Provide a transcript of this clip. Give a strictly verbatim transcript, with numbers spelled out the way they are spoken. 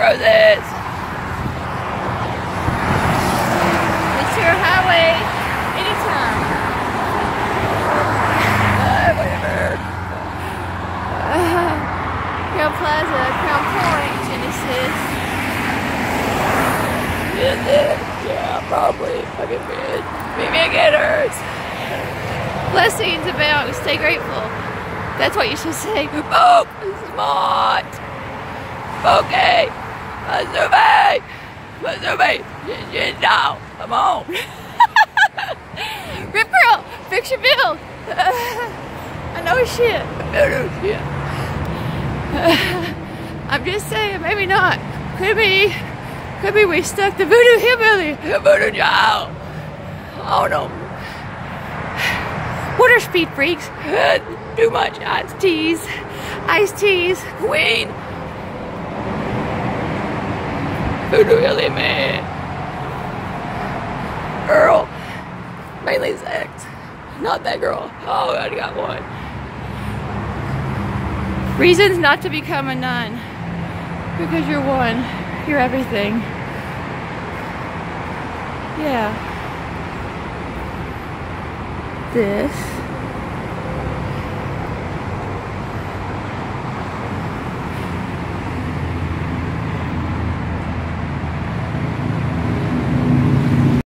roses. It's your highway anytime. Uh, whatever. Uh, Crown Plaza, Crown Point, Genesis. Is it? Yeah, probably. Fucking bitch. Meet me at Getters. Blessings abound. Stay grateful. That's what you should say. Poke! Smart! Okay! Mazumi! Mazumi! Yin now! Come on! Ripcurl! Fix your bill! Uh, I know shit. I know shit. Uh, I'm just saying, maybe not. Could be. Could be we stuck the voodoo hillbilly. Voodoo child. Oh no. Water speed freaks. Uh, too much iced teas. Iced teas. Queen. Voodoo hilly man. Girl. Mainly sex. Not that girl. Oh, I already got one. Reasons not to become a nun. Because you're one. You're everything. Yeah. This.